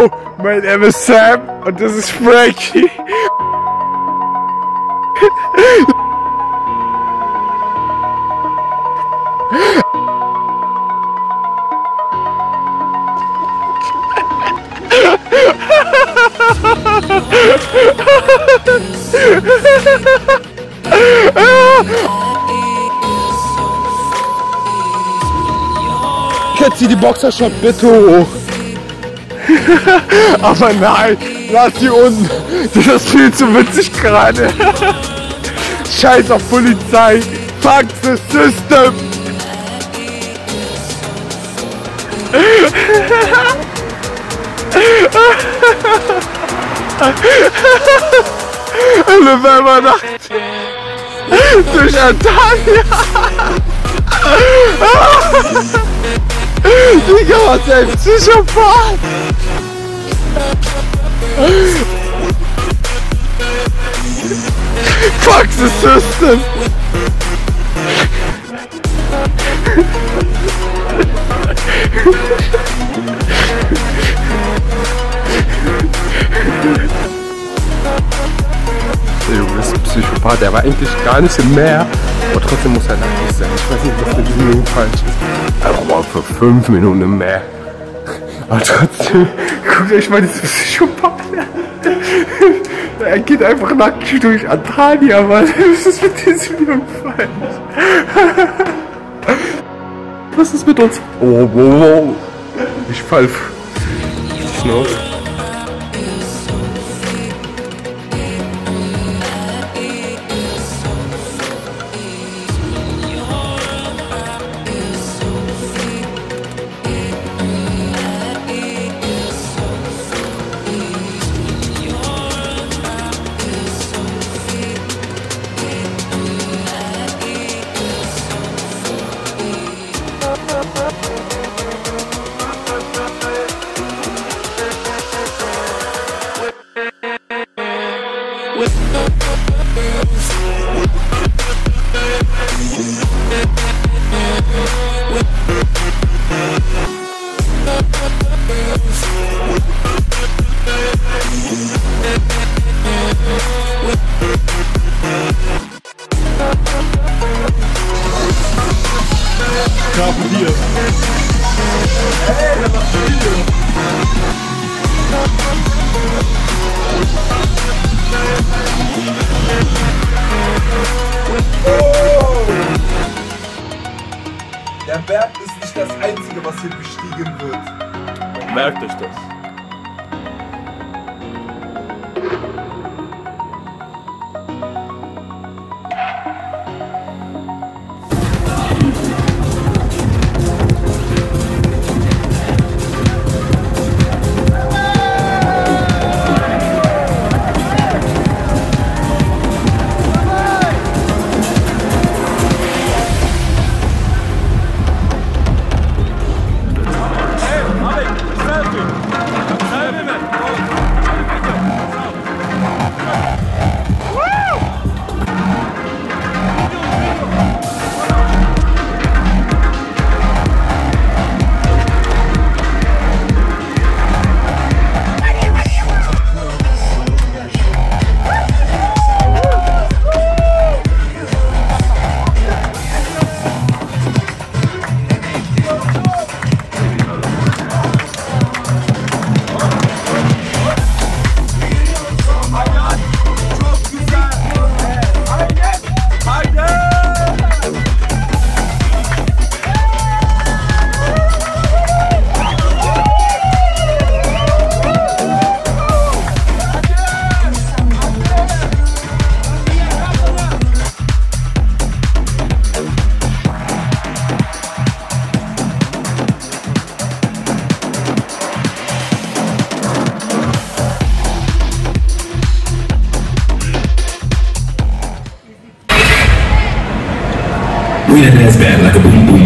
Yo, mein Name ist Sam und das ist Frankie. Jetzt zieh die Boxershot bitte hoch. Aber nein, lass sie unten. Das ist viel zu witzig gerade. Scheiß auf Polizei. Fuck the system. Novembernacht durch Antalya. Digga, was ein Psychopath! Fuck the system! Der Junge ist ein Psychopath, der war eigentlich gar nicht im Meer, aber trotzdem muss er nackig sein. Ich weiß nicht, was mit diesem Jungen falsch ist. Aber mal für 5 Minuten im Meer. Aber trotzdem, guckt euch mal diesen Psychopath an. Er geht einfach nackig durch Antalya, Mann. Was ist mit diesem Jungen falsch? Was ist mit uns? Oh, wow, wow. Ich fall. Schnauze. Der Berg ist nicht das Einzige, was hier bestiegen wird. Merkt euch das. Bring that ass back like a boom boom.